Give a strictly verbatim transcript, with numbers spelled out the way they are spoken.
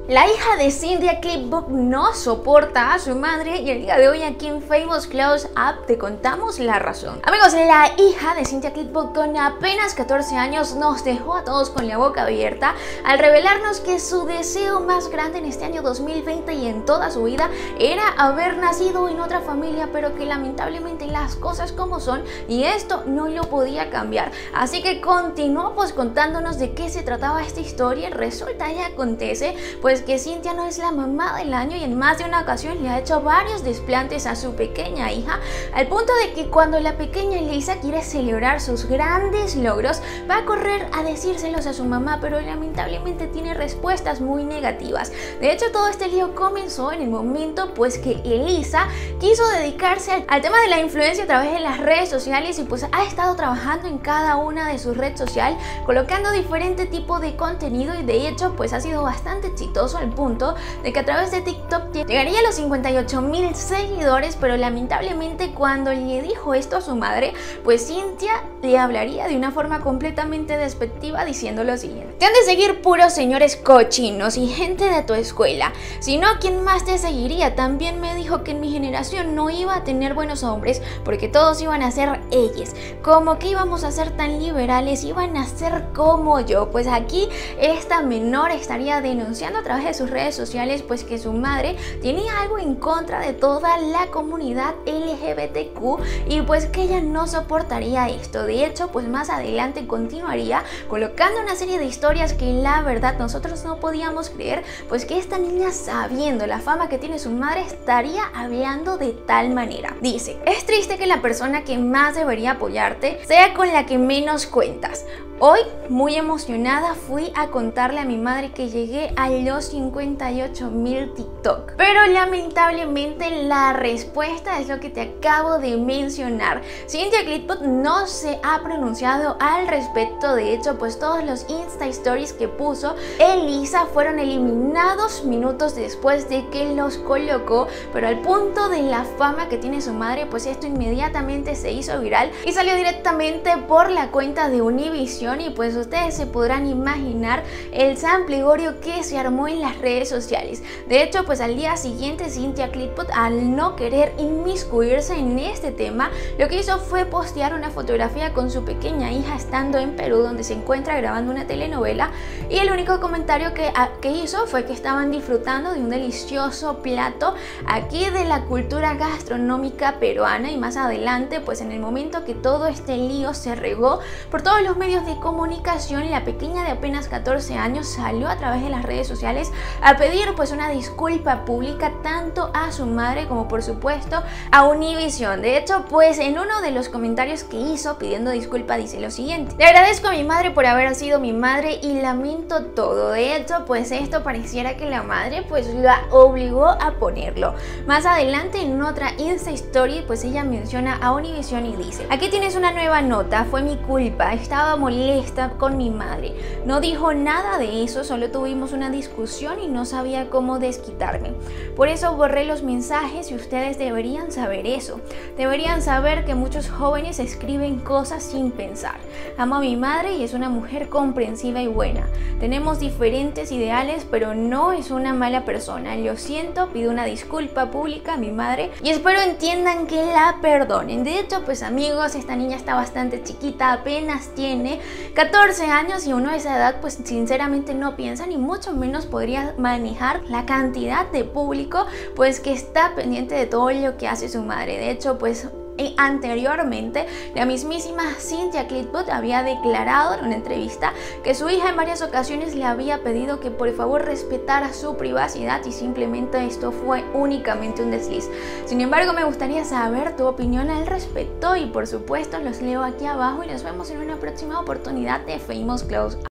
La hija de Cynthia Clipbook no soporta a su madre y el día de hoy aquí en Famous Close Up te contamos la razón. Amigos, la hija de Cynthia Clipbook con apenas catorce años nos dejó a todos con la boca abierta al revelarnos que su deseo más grande en este año dos mil veinte y en toda su vida era haber nacido en otra familia, pero que lamentablemente las cosas como son y esto no lo podía cambiar. Así que continuó pues contándonos de qué se trataba esta historia. Resulta y acontece pues que Cynthia no es la mamá del año y en más de una ocasión le ha hecho varios desplantes a su pequeña hija, al punto de que cuando la pequeña Lisa quiere celebrar sus grandes logros va a correr a decírselos a su mamá, pero lamentablemente tiene respuestas muy negativas. De hecho, todo este lío comenzó en el momento pues que Elisa quiso dedicarse al, al tema de la influencia a través de las redes sociales y pues ha estado trabajando en cada una de sus redes sociales colocando diferente tipo de contenido, y de hecho pues ha sido bastante exitoso al punto de que a través de TikTok llegaría a los cincuenta y ocho mil seguidores, pero lamentablemente cuando le dijo esto a su madre, pues Cynthia le hablaría de una forma completamente despectiva diciendo lo siguiente: te han de seguir puros señores cochinos y gente de tu escuela, si no, ¿quién más te seguiría? También me dijo que en mi generación no iba a tener buenos hombres porque todos iban a ser ellos, como que íbamos a ser tan liberales, iban a ser como yo. Pues aquí esta menor estaría denunciando a través de sus redes sociales pues que su madre tenía algo en contra de toda la comunidad L G B T Q y pues que ella no soportaría esto. De hecho, pues más adelante continuaría colocando una serie de historias que la verdad nosotros no podíamos creer, pues que esta niña, sabiendo la fama que tiene su madre, estaría hablando de tal manera. Dice: es triste que la persona que más debería apoyarte sea con la que menos cuentas. Hoy, muy emocionada, fui a contarle a mi madre que llegué a los cincuenta y ocho mil TikTok. Pero lamentablemente la respuesta es lo que te acabo de mencionar. Cynthia Clipbook no se ha pronunciado al respecto. De hecho, pues todos los Insta Stories que puso Elisa fueron eliminados minutos después de que los colocó. Pero al punto de la fama que tiene su madre, pues esto inmediatamente se hizo viral y salió directamente por la cuenta de Univision. Y pues ustedes se podrán imaginar el sampligorio que se armó en las redes sociales. De hecho, pues al día siguiente Cynthia Clipbook, al no querer inmiscuirse en este tema, lo que hizo fue postear una fotografía con su pequeña hija estando en Perú, donde se encuentra grabando una telenovela, y el único comentario que, a, que hizo fue que estaban disfrutando de un delicioso plato aquí de la cultura gastronómica peruana. Y más adelante, pues en el momento que todo este lío se regó por todos los medios de comunicación, la pequeña de apenas catorce años salió a través de las redes sociales a pedir pues una disculpa pública tanto a su madre como por supuesto a Univision. De hecho, pues en uno de los comentarios que hizo pidiendo disculpa dice lo siguiente: le agradezco a mi madre por haber sido mi madre y lamento todo. De hecho, pues esto pareciera que la madre pues la obligó a ponerlo. Más adelante en otra Insta Story pues ella menciona a Univision y dice: aquí tienes una nueva nota, fue mi culpa, estaba molesta con mi madre, no dijo nada de eso, solo tuvimos una discusión y no sabía cómo desquitarme, por eso borré los mensajes y ustedes deberían saber eso, deberían saber que muchos jóvenes escriben cosas sin pensar. Amo a mi madre y es una mujer comprensiva y buena, tenemos diferentes ideales pero no es una mala persona, lo siento, pido una disculpa pública a mi madre y espero entiendan que la perdonen. De hecho, pues amigos, esta niña está bastante chiquita, apenas tiene catorce años y uno a esa edad pues sinceramente no piensa ni mucho menos podría manejar la cantidad de público pues que está pendiente de todo lo que hace su madre. De hecho, pues Y anteriormente, la mismísima Cynthia Clipbook había declarado en una entrevista que su hija en varias ocasiones le había pedido que por favor respetara su privacidad y simplemente esto fue únicamente un desliz. Sin embargo, me gustaría saber tu opinión al respecto y por supuesto los leo aquí abajo y nos vemos en una próxima oportunidad de Famous Close Up.